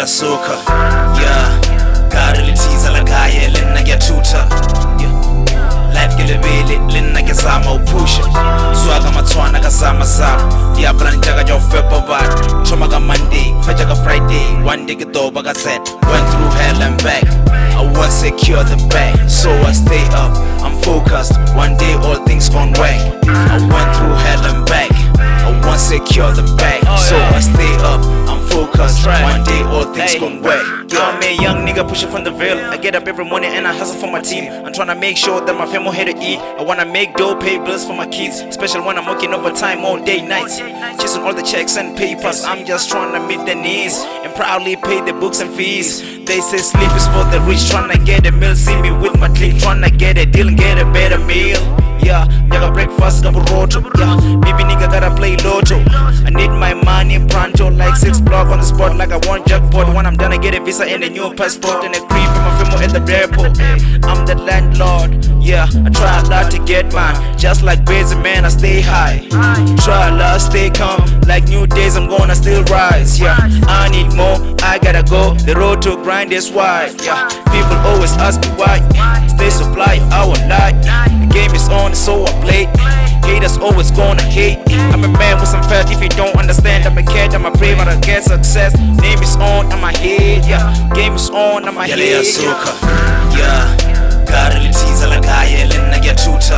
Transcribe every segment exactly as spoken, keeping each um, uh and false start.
ya soka, yeah. Gari litiza la gaye lena ya tuta, yeah. Life gele bele lena ya zama upusha. Swaga matwana ka zama zama. Diabla njaga jo fepa bad. Choma ka Monday, fecha ka Friday. One day get over ka set. Went through hell and back. I want secure the bag, so I stay up. I'm focused. One day all things gon' whack. I went through hell and back. I want secure the bag, so I stay up. I'm focused. One day all things gon' whack. I'm a young nigga pushing from the veil. I get up every morning and I hustle for my team. I'm tryna make sure that my family here to eat. I wanna make dough, pay bills for my kids, especially when I'm working overtime all day, nights, chasing all the checks and papers. I'm just tryna meet their needs and proudly pay the books and fees. They say sleep is for the rich, tryna get a meal. See me with my clique, tryna get a deal and get a better meal. Yeah, yaga breakfast double roto. Yeah, baby nigga gotta play lotto. I need my money pronto, like six block on the spot, like I want jackpot. When I'm done, I get a visa and a new passport and a creep in my film at the airport. I'm the landlord. Yeah, I try a lot to get mine. Just like Crazy Man, I stay high. Try a lot, stay calm. Like new days, I'm gonna still rise. Yeah, I need more, I gotta go. The road to grind is wide. Yeah, people always ask me why. Stay supply, I won't lie. The game is on, so I play. Haters always gonna hate. I'm a man with some fat. If you don't understand, I'm a cat, I'm a brave, I get success. Name is on, on my head. Yeah, game is on, on my head. Yeah, gari litiza la gaye lena ya tuta.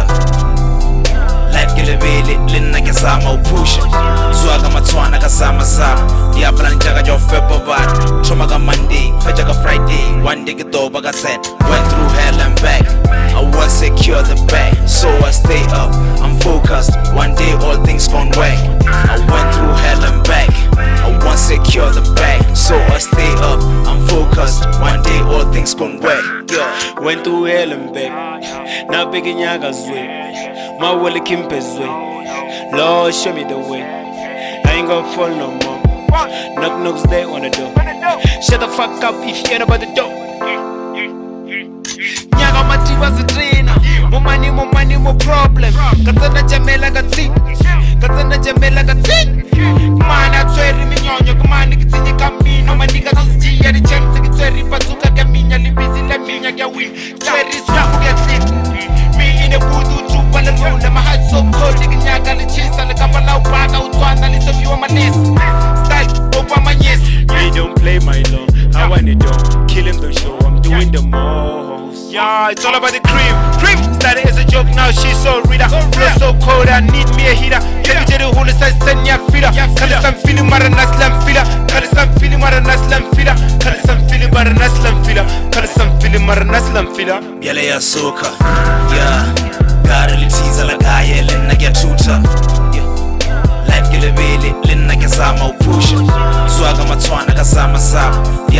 Life gele bele lena ya zama upusha. Swaga matwana ka zama zama. Diabla njaga jo fepa bad. Choma ka Monday, fecha ka Friday. One day get over ka set. Went through hell and back. I want secure the bag, so I stay up. I'm focused. One day all things gon' whack. I went through hell and back. I want secure the bag, so I stay up. I'm focused. One day all things gon' whack. Yeah. Went through hell and back. Now big Nyaga's way. My Willie Kimp's way. Lord, show me the way. I ain't gonna fall no more. Knock knocks there on the door. Shut the fuck up if you ain't about the door. Nyaga mati was a trainer. More money, more money, more problem. Katana jamela gatsi. Katana jamela gatsi. Man, I swear in your command, it's in your campaign. No man, niggas don't see any chance. It's very bazooka, Gamina, busy, let me get win. There is nothing get fit. Me in a voodoo troop on the road. My heart so cold, the Nyaga, the chase, and the Kampala, out one, and it's a few on my knees. Style over my yes. We don't play my long. I want it done. Kill him the show. I'm doing the most. Yeah, it's all about the cream. Cream started as a joke, now she's so reader. Flow so cold, I need me a heater. Tell me the whole size, send ya feeder. Call it some feeling, but a nice lamb feeder. Call it some feeling, but a nice lamb feeder. Call it some feeling, but a nice lamb feeder. Call it some feeling, but a nice lamb feeder. Biale ya soka, yeah. Gari litiza la gaye lena ya tuta. Life gele bele lena ya zama upusha. Swaga matwana ka zama zama.